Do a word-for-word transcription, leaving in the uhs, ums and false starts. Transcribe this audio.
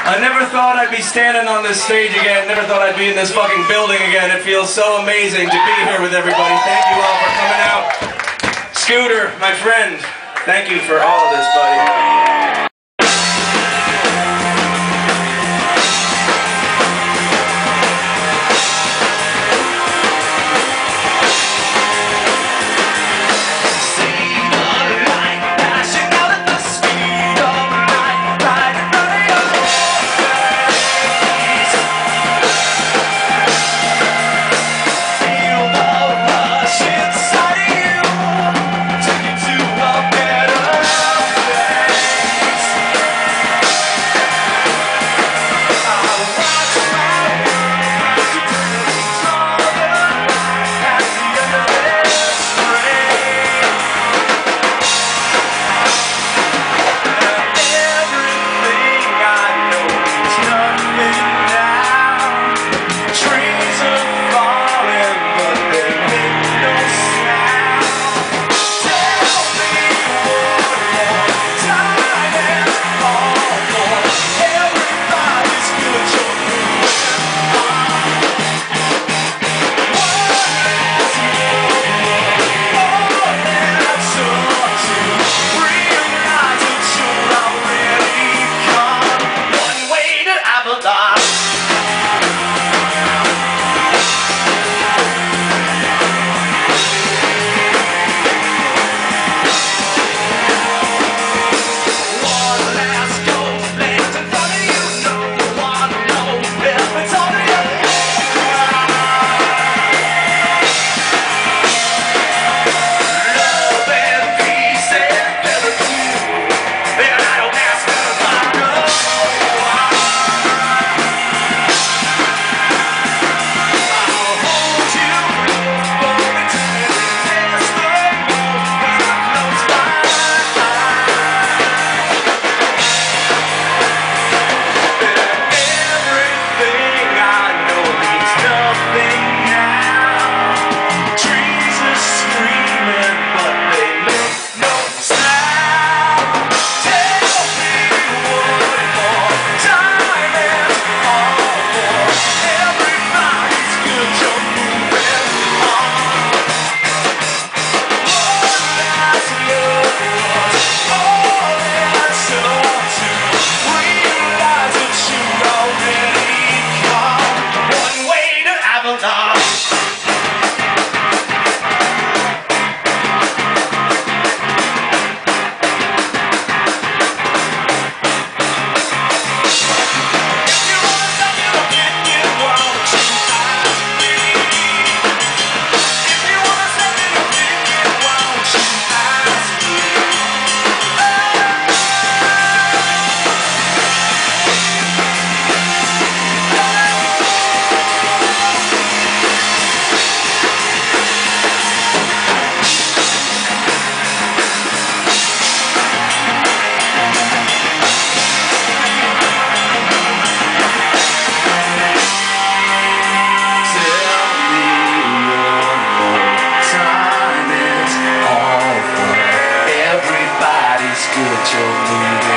I never thought I'd be standing on this stage again. Never thought I'd be in this fucking building again. It feels so amazing to be here with everybody. Thank you all for coming out. Scooter, my friend, thank you for all of this, buddy. Spiritual movie.